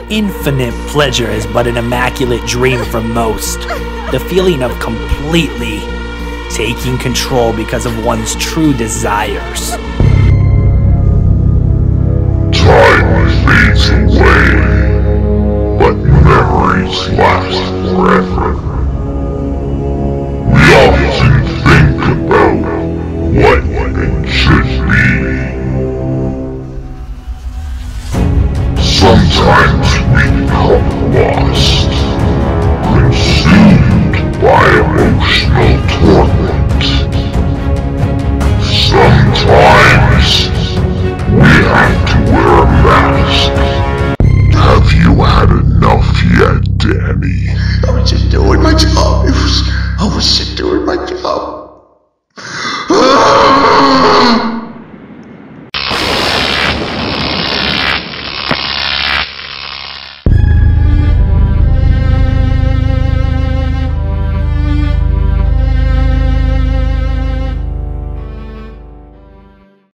Infinite pleasure is but an immaculate dream for most. The feeling of completely taking control because of one's true desires. Time fades away, but memories last forever. We often think about what it should be. Sometimes we become lost.